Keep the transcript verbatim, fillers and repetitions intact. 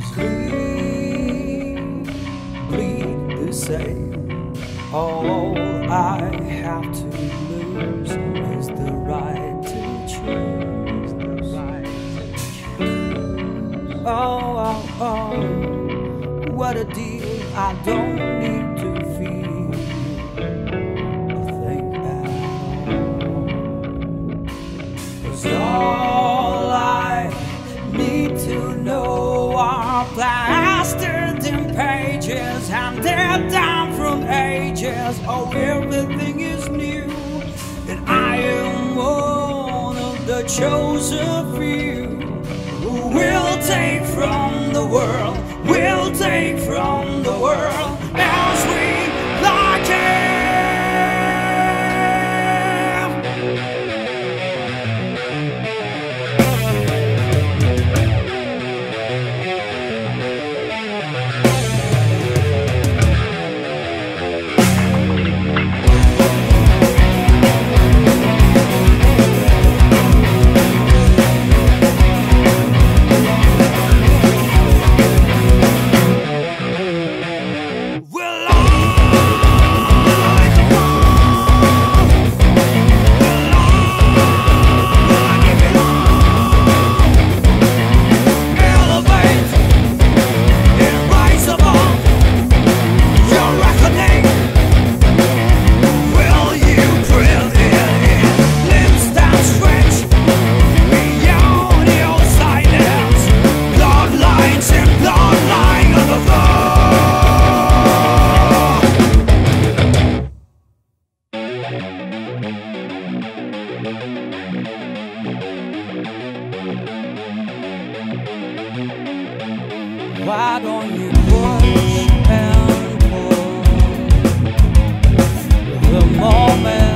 bleed, bleed the same. All I have to lose is the right to choose. The right to choose. Oh, oh, oh, what a deal! I don't need to feel a thing at all. 'Cause all I need to know are plastered in pages handed down from ages. Oh, everything is new, and I am one of the chosen few who will take from the world, will take from the world as we like it. Why don't you push and pull the moment?